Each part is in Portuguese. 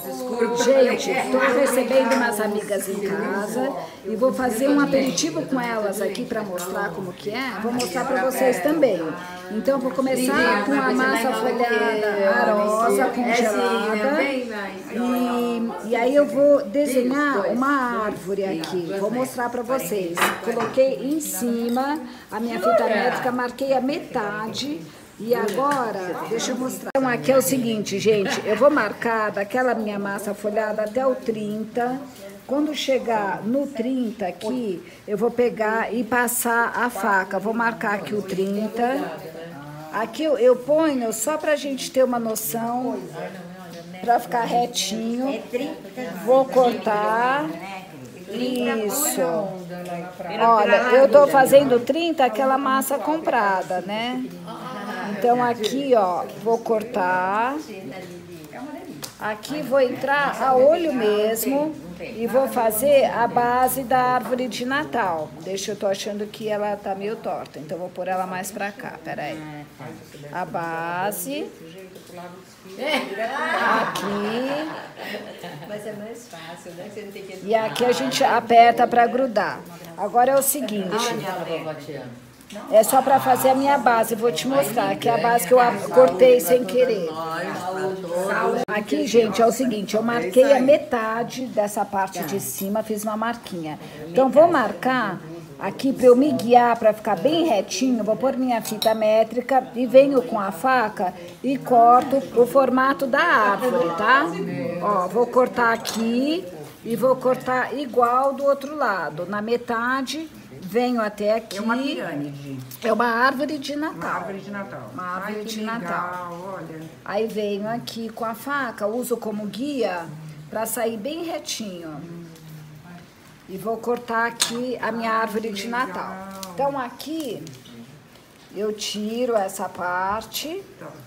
Gente, estou recebendo umas amigas em casa e vou fazer um aperitivo com elas aqui para mostrar como que é. Vou mostrar para vocês também. Então, vou começar com a massa folhada arosa, congelada. E aí eu vou desenhar uma árvore aqui. Vou mostrar para vocês. Coloquei em cima a minha fita métrica, marquei a metade. E agora, deixa eu mostrar. Então, aqui é o seguinte, gente, eu vou marcar daquela minha massa folhada até o 30. Quando chegar no 30 aqui, eu vou pegar e passar a faca. Vou marcar aqui o 30. Aqui eu ponho só pra gente ter uma noção, pra ficar retinho. Vou cortar. Isso. Olha, eu tô fazendo 30, aquela massa comprada, né? Então aqui, ó, vou cortar. Aqui vou entrar a olho mesmo e vou fazer a base da árvore de Natal. Deixa, eu tô achando que ela tá meio torta, então vou pôr ela mais pra cá, peraí. A base. Aqui. Mas é mais fácil, né? Você não tem que... E aqui a gente aperta pra grudar. Agora é o seguinte. É só para fazer a minha base, vou te mostrar, que é a base que eu cortei sem querer. Aqui, gente, é o seguinte, eu marquei a metade dessa parte de cima, fiz uma marquinha. Então, vou marcar aqui para eu me guiar, para ficar bem retinho, vou pôr minha fita métrica e venho com a faca e corto o formato da árvore, tá? Ó, vou cortar aqui e vou cortar igual do outro lado, na metade. Venho até aqui. É uma pirâmide. É uma árvore de Natal. Uma árvore de Natal. Uma árvore Ai, de legal, Natal. Olha. Aí venho aqui com a faca, uso como guia para sair bem retinho. E vou cortar aqui a minha árvore de Natal. Então aqui eu tiro essa parte.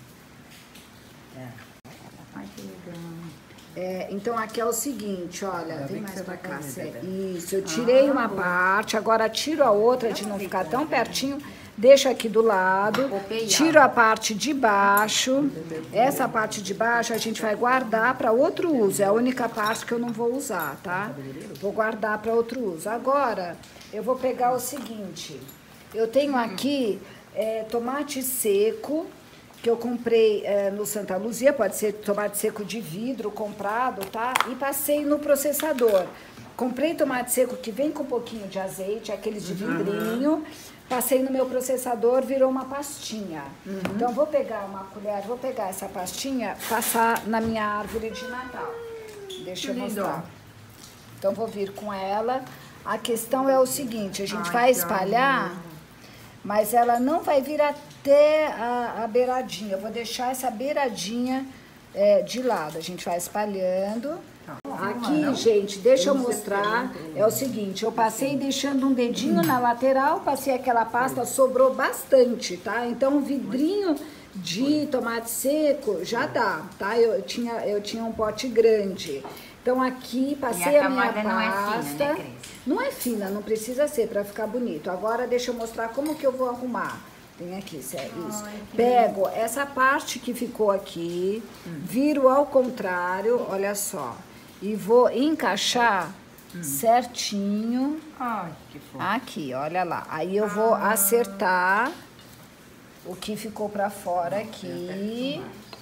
Ai, que legal. Então aqui é o seguinte, olha, vem mais pra cá, isso, eu tirei uma parte, agora tiro a outra de não ficar tão pertinho, deixo aqui do lado, tiro a parte de baixo, essa parte de baixo a gente vai guardar para outro uso, é a única parte que eu não vou usar, tá? Vou guardar para outro uso. Agora, eu vou pegar o seguinte, eu tenho aqui tomate seco, que eu comprei no Santa Luzia, pode ser tomate seco de vidro comprado, tá? E passei no processador. Comprei tomate seco que vem com um pouquinho de azeite, aqueles de vidrinho. Passei no meu processador, virou uma pastinha. Então, vou pegar uma colher, vou pegar essa pastinha, passar na minha árvore de Natal. Deixa eu mostrar. Então, vou vir com ela. A questão é o seguinte, a gente vai espalhar, mas ela não vai vir até a beiradinha. Eu vou deixar essa beiradinha de lado. A gente vai espalhando. Aqui, gente, deixa eu mostrar. É o seguinte, eu passei deixando um dedinho na lateral, passei aquela pasta, sobrou bastante, tá? Então, um vidrinho de tomate seco já dá, tá? Eu tinha um pote grande. Então, aqui, passei a minha pasta. Não é fina, não precisa ser para ficar bonito. Agora, deixa eu mostrar como que eu vou arrumar. Tem aqui, sério, isso. Pego essa parte que ficou aqui, viro ao contrário, olha só. E vou encaixar certinho. Ai, que fofo. Aqui, olha lá. Aí eu vou acertar o que ficou para fora aqui.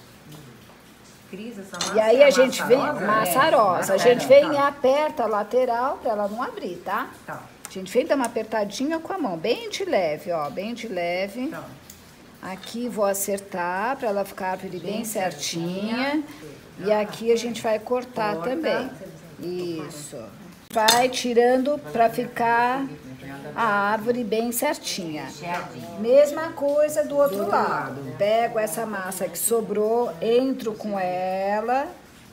Cris, essa massa E aí a gente vem, rosa, massa rosa, a gente vem e aperta a lateral para ela não abrir, tá? Tá. A gente vem dar uma apertadinha com a mão, bem de leve, ó, bem de leve. Tá. Aqui vou acertar para ela ficar bem certinha. E aqui a gente vai cortar também. Isso. Vai tirando para ficar a árvore bem certinha. Mesma coisa do outro lado. Pego essa massa que sobrou, entro com ela,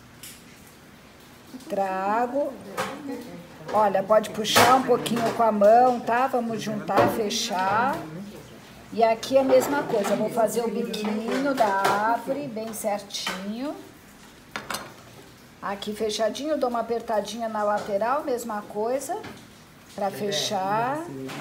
trago. Olha, pode puxar um pouquinho com a mão, tá? Vamos juntar, fechar. E aqui a mesma coisa, vou fazer o biquinho da árvore bem certinho. Aqui fechadinho, dou uma apertadinha na lateral, mesma coisa, para fechar.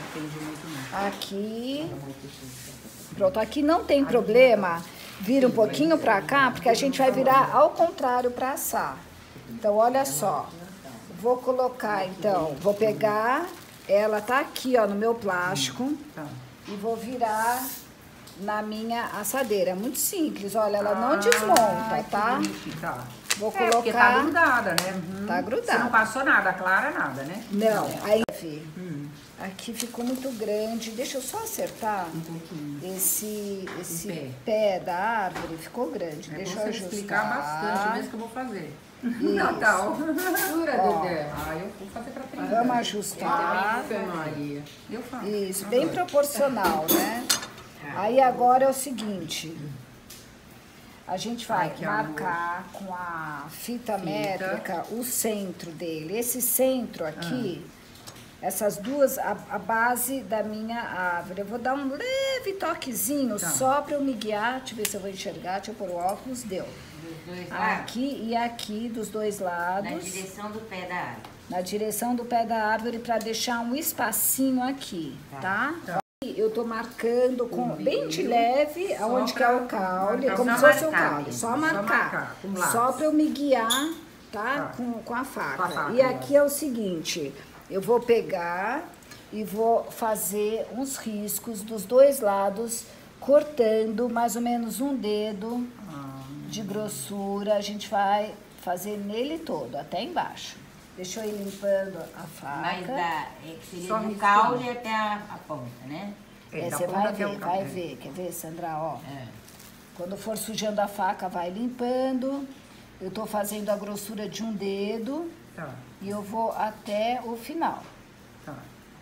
Aqui. Pronto, aqui não tem problema, vira um pouquinho para cá, porque a gente vai virar ao contrário para assar. Então, olha só. Vou colocar, então, vou pegar, ela tá aqui, ó, no meu plástico. Tá. E vou virar na minha assadeira. É muito simples, olha, ela não desmonta, tá? Tá. Vou colocar... porque tá grudada, né? Tá grudada. Você não passou nada, clara, nada, né? Não, aí... Aqui ficou muito grande. Deixa eu só acertar esse pé da árvore. Ficou grande. Deixa eu ajustar. Explicar bastante, mesmo que eu vou fazer. Isso. Natal. Ó, Eu vou fazer pra frente. Vamos ajustar. Maria. Eu faço. Isso, bem proporcional, né? Aí agora é o seguinte. A gente vai marcar com a fita métrica o centro dele. Esse centro aqui... Essas duas, a base da minha árvore. Eu vou dar um leve toquezinho só para eu me guiar. Deixa eu ver se eu vou enxergar. Deixa eu pôr o óculos. Deu. Dos dois lados? Aqui e aqui, dos dois lados. Na direção do pé da árvore. Na direção do pé da árvore, para deixar um espacinho aqui, tá? Eu tô marcando com bem de leve, aonde que é o caule, como se fosse o caule. Só marcar. Só para eu me guiar, tá? Com a faca. E aqui é o seguinte... Eu vou pegar e vou fazer uns riscos dos dois lados, cortando mais ou menos um dedo de grossura. A gente vai fazer nele todo, até embaixo. Deixa eu ir limpando a faca. Mas seria do caule até a ponta, né? Você vai ver. Quer ver, Sandra? Ó. Quando for sujando a faca, vai limpando. Eu tô fazendo a grossura de um dedo. Tá. E eu vou até o final. Tá.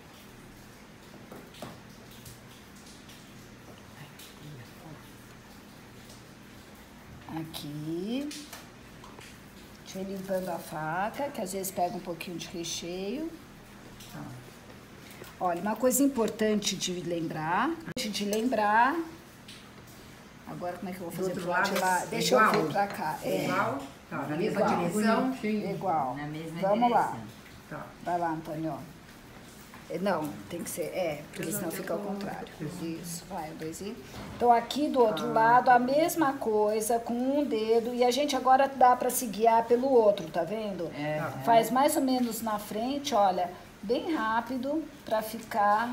Aqui. Deixa eu ir limpando a faca, que às vezes pega um pouquinho de recheio. Tá. Olha, uma coisa importante de lembrar. Agora, como é que eu vou fazer pro lado de lá? Deixa eu vir pra cá. Igual? Tá, na mesma direção? Igual. Na mesma Vamos direção. lá. Tá. Vai lá, Antônio. Não, tem que ser, porque senão fica ao contrário. Isso, vai, 2 e... Então, aqui do outro lado, a mesma coisa, com um dedo, e a gente agora dá para se guiar pelo outro, tá vendo? Faz mais ou menos na frente, olha, bem rápido, para ficar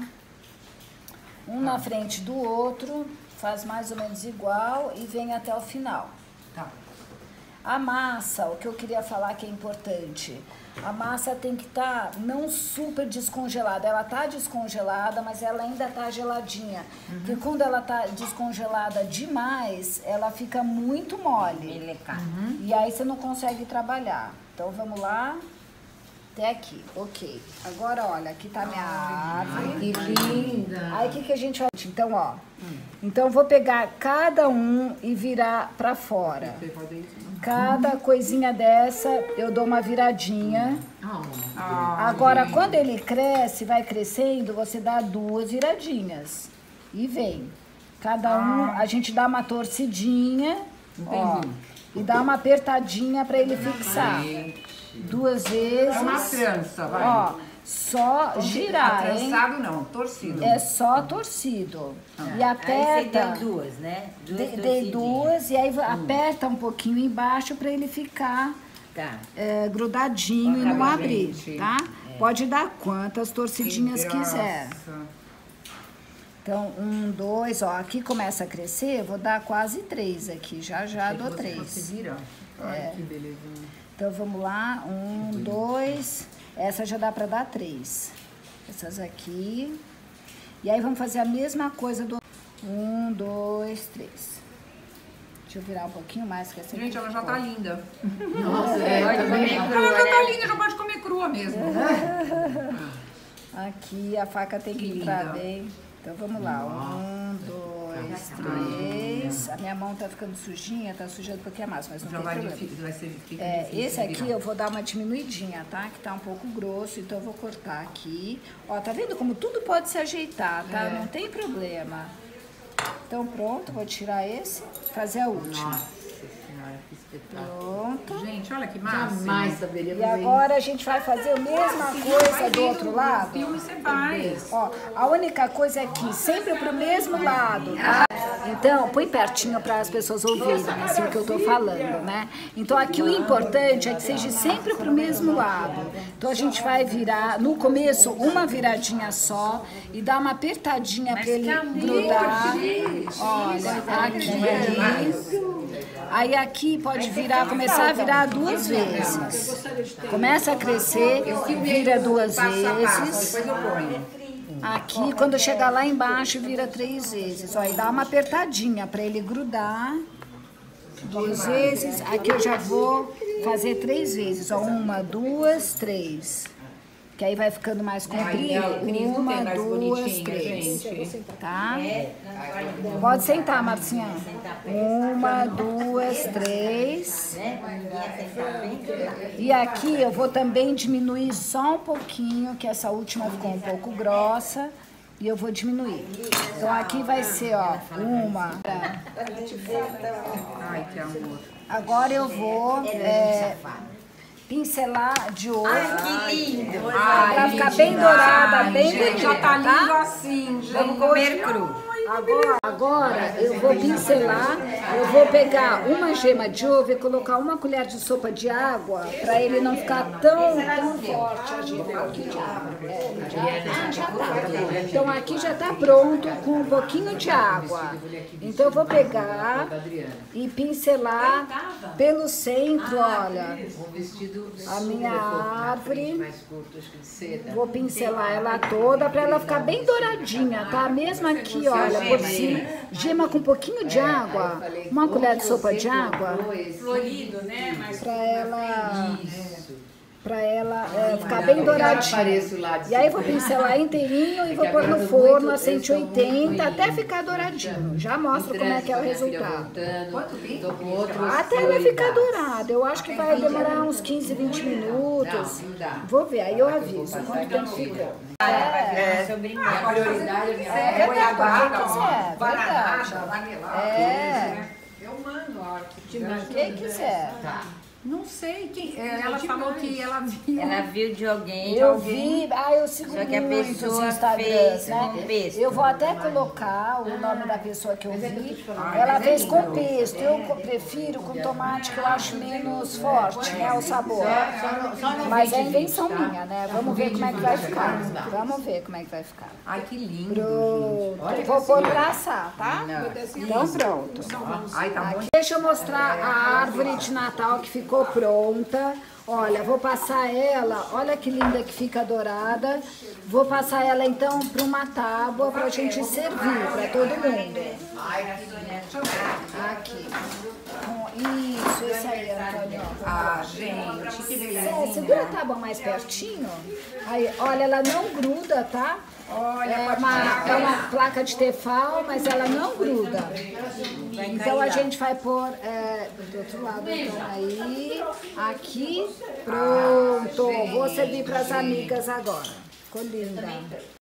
um na frente do outro, faz mais ou menos igual e vem até o final. Tá. A massa, o que eu queria falar que é importante, a massa tem que estar não super descongelada. Ela tá descongelada, mas ela ainda tá geladinha. Porque quando ela tá descongelada demais, ela fica muito mole. E aí você não consegue trabalhar. Então vamos lá. Até aqui, ok. Agora, olha, aqui tá minha árvore. Que linda! Aí, o que a gente vai... Então, ó. Então, eu vou pegar cada um e virar pra fora. Cada coisinha dessa, eu dou uma viradinha. Agora, quando ele cresce, vai crescendo, você dá 2 viradinhas. E vem. Cada um, a gente dá uma torcidinha, ó. E dá uma apertadinha pra ele fixar. 2 vezes. É uma trança, vai. Ó, só girar, hein? Trançado não, torcido. É só torcido. E aperta. Aí você deu 2, né? Dei 2 e aí aperta um pouquinho embaixo para ele ficar grudadinho e não abrir, tá? Pode dar quantas torcidinhas quiser. Então, 1, 2, ó, aqui começa a crescer, eu vou dar quase 3 aqui, já dou 3. Ai, que belezinha. Então, vamos lá, 1, 2, essa já dá para dar 3. Essas aqui. E aí, vamos fazer a mesma coisa do 1, 2, 3. Deixa eu virar um pouquinho mais, que essa Gente, ela já tá linda. Nossa, ela Ela já tá linda, já pode comer crua mesmo. Aqui, a faca tem que entrar bem. Então, vamos lá. 1, 2, 3. A minha mão tá ficando sujinha, tá sujando um pouquinho mais, mas não tem problema. Vai ser difícil. Esse aqui eu vou dar uma diminuidinha, tá? Que tá um pouco grosso, então eu vou cortar aqui. Ó, tá vendo como tudo pode se ajeitar, tá? Não tem problema. Então, pronto, vou tirar esse, fazer a última. Nossa senhora, que espetáculo. Pronto. Gente, olha que massa. Jamais saberia E fazer agora a gente vai fazer a mesma coisa do outro lado. filme você faz. Ó, a única coisa é que sempre pro mesmo lado, tá? Então, põe pertinho para as pessoas ouvirem assim, o que eu estou falando, né? Então, aqui o importante é que seja sempre para o mesmo lado. Então, a gente vai virar, no começo, uma viradinha só e dar uma apertadinha para ele grudar. Olha, aqui. Aí aqui pode virar, começar a virar 2 vezes. Começa a crescer, vira 2 vezes. Aqui, quando chegar lá embaixo, vira 3 vezes. Ó, e dá uma apertadinha para ele grudar. 2 vezes. Aqui eu já vou fazer 3 vezes. Ó, 1, 2, 3. Que aí vai ficando mais comprido. 1, 2, 3. Tá? Pode sentar, Marcinha. 1, 2, 3. E aqui eu vou também diminuir só um pouquinho, que essa última ficou um pouco grossa. E eu vou diminuir. Então aqui vai ser, ó, 1. Ai, que amor. Agora eu vou pincelar de ouro. Ai, que lindo! Pra ficar bem dourada, bem bonita, Já tá lindo tá? assim, gente. Vamos comer cru. Agora eu vou pincelar, eu vou pegar uma gema de ovo e colocar 1 colher de sopa de água para ele não ficar tão forte. Um pouquinho de água. Já tá. Então aqui já tá pronto com um pouquinho de água. Então eu vou pegar e pincelar pelo centro, olha, a minha árvore. Vou pincelar ela toda para ela ficar bem douradinha, tá? Mesmo aqui, olha, por cima, gema com um pouquinho de água, 1 colher de sopa de água, Florido, né? Mas pra ela ficar bem douradinha. E aí vou pincelar inteirinho e vou pôr no forno a 180 até ficar douradinho. Já mostro como é que é o resultado. Até ela ficar dourada. Eu acho que vai demorar uns 15, 20 minutos. Vou ver, aí eu aviso quanto tempo ficou. a prioridade é goiabada, bananada, vanelada. Eu mando a hora que Quem quiser. Não sei quem. Ela falou que ela viu. Ela viu de alguém. Eu vi, eu sigo Só que a muito os pessoa Instagrams, fez né? com pesto. Eu vou até colocar o nome da pessoa que eu vi. Ela fez com pesto. Eu prefiro com tomate, que eu acho menos forte, né? O sabor. Mas é invenção minha, né? Vamos ver como é que vai ficar. Vamos ver como é que vai ficar. Ai, que lindo. Pronto. Vou pôr pra assar, tá? Então pronto. Ai, tá bom. Deixa eu mostrar a árvore de Natal que ficou pronta. Olha, vou passar ela, olha que linda que fica dourada. Vou passar ela então para uma tábua pra gente servir para todo mundo. Aqui. Isso, esse aí, Antônio. Ah, gente, que delícia. Segura a tábua mais pertinho. Aí, olha, ela não gruda, tá? Olha, É uma placa de Tefal, mas ela não gruda. Então a gente vai pôr do outro lado, então aí, aqui, pronto. Vou servir para as amigas agora. Ficou linda.